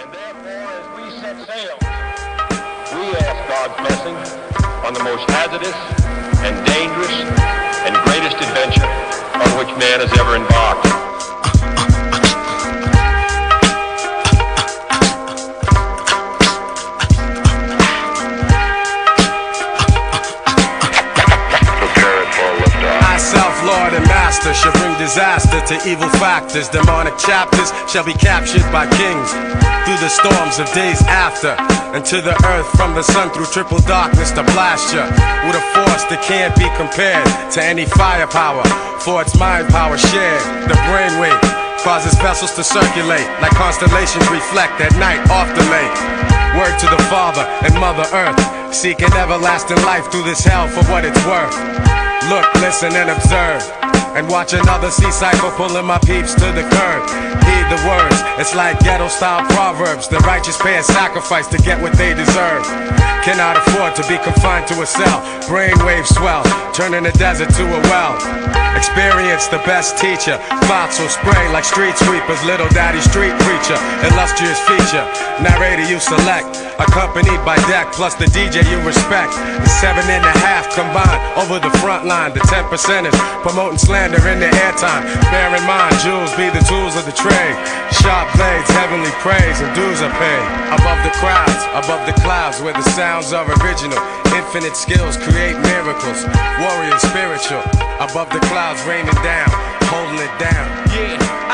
And therefore, as we set sail, we ask God's blessing on the most hazardous and dangerous and greatest adventure on which man has ever embarked. Lord and master shall bring disaster to evil factors. Demonic chapters shall be captured by kings through the storms of days after, and to the earth from the sun through triple darkness to blast ya with a force that can't be compared to any firepower, for its mind power shared. The brainwave causes vessels to circulate like constellations reflect at night off the lake. Word to the Father and Mother Earth, seeking everlasting life through this hell for what it's worth. Look, listen, and observe, and watch another sea cycle pulling my peeps to the curb. Heed the words, it's like ghetto-style proverbs. The righteous pay a sacrifice to get what they deserve. Cannot afford to be confined to a cell. Brainwave swell, turning the desert to a well. Experience the best teacher. Thoughts will spray like street sweepers. Little daddy street preacher, illustrious feature. Narrator you select, accompanied by deck, plus the DJ you respect. The 7.5 combined over the front line. The 10%ers promoting slander in their airtime. Bear in mind, jewels be the tools of the trade. Sharp blades, heavenly praise, and dues are paid. Above the crowds, above the clouds, where the sounds are original. Infinite skills create miracles. Warrior spiritual, above the clouds raining down, holding it down. Yeah.